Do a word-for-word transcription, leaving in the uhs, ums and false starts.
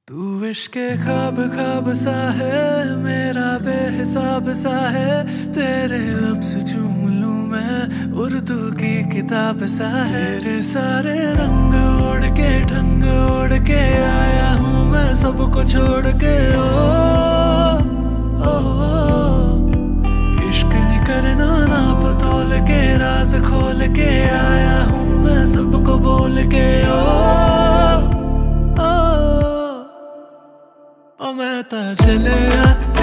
तू इश्क के ख्वाब ख्वाब सा है, मेरा बेहिसाब सा है। तेरे लफ्ज़ चूम लूं मैं, उर्दू की किताब सा है। तेरे सारे रंग ओढ़ के ढंग ओढ़ के आया हूँ मैं सबको छोड़ के। ओ, ओ, ओ इश्क नहीं करना नाप तोल के, राज खोल के आया हूँ मैं सबको बोल के। ओ, ओ, ओ मैं ता चलिया